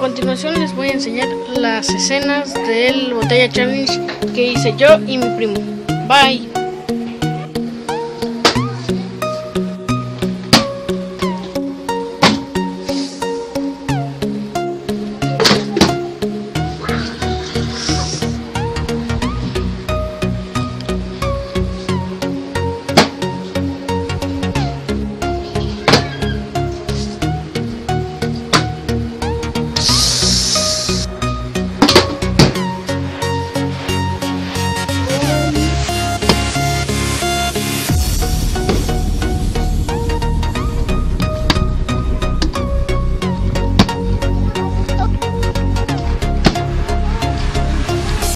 continuación les voy a enseñar las escenas del Botella Challenge que hice yo y mi primo. Bye.